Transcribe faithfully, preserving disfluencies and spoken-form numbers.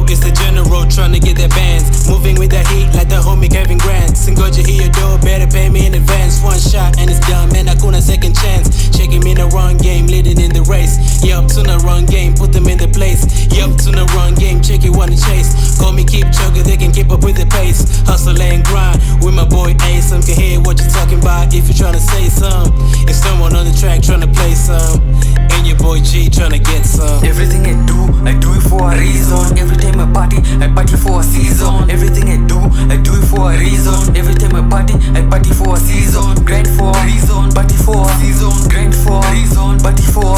it's the general trying to get their bands. Moving with the heat like the homie Kevin Grant. Singoja hear your door, better pay me in advance. One shot and it's done, man, hakuna second chance. Checking me in the wrong game, leading in the race. Yup, to the wrong game, put them in the place. Yup, to the wrong game, check it, wanna chase. Call me keep chugging, they can keep up with the pace. Hustle and grind with my boy Ace. Some can hear what you're talking about if you're trying to say some. It's someone on the track trying to play some, and your boy G trying to get some. Everything I do, I do it for a reason. Every time I party, I party for a season. Everything I do, I do it for a reason. Every time I party, I party for a season. Grind for a reason, party for a season. Grind for a reason, party for a